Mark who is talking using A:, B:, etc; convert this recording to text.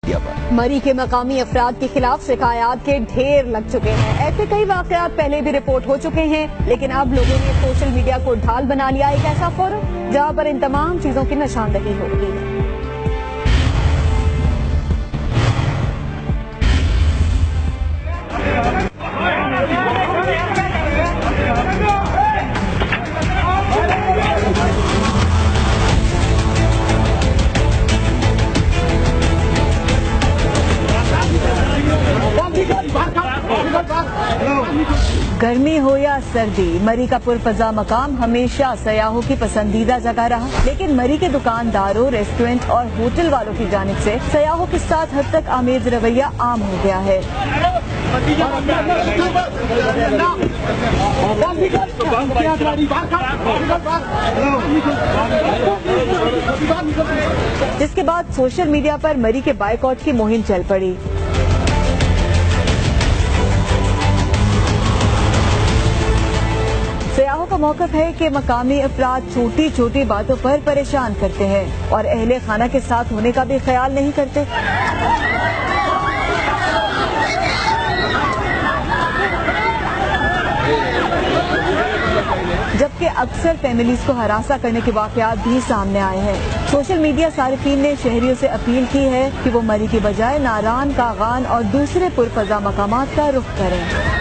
A: मरी के मकामी अफराद के खिलाफ शिकायत के ढेर लग चुके हैं। ऐसे कई वाकयात पहले भी रिपोर्ट हो चुके हैं, लेकिन अब लोगों ने सोशल मीडिया को ढाल बना लिया एक ऐसा फोरम जहां पर इन तमाम चीजों की निशानदही हो रही है। गर्मी हो या सर्दी, मरी का पुरफजा मकाम हमेशा सयाहों की पसंदीदा जगह रहा। लेकिन मरी के दुकानदारों, रेस्टोरेंट और होटल वालों की जानिब से सयाहों के साथ हद तक आमेज रवैया आम हो गया है। जिसके बाद सोशल मीडिया पर मरी के बायकॉट की मुहिम चल पड़ी। सयाहों का मौक़िफ़ है कि मकामी अफराद छोटी छोटी बातों पर परेशान करते हैं और अहले खाना के साथ होने का भी ख्याल नहीं करते। जबकि अक्सर फैमिलीज को हरासा करने के वाकयात भी सामने आए हैं। सोशल मीडिया सारिफीन ने शहरियों से अपील की है कि वो मरी की बजाय नारान, कागान और दूसरे पुरफजा मकामात का रुख करें।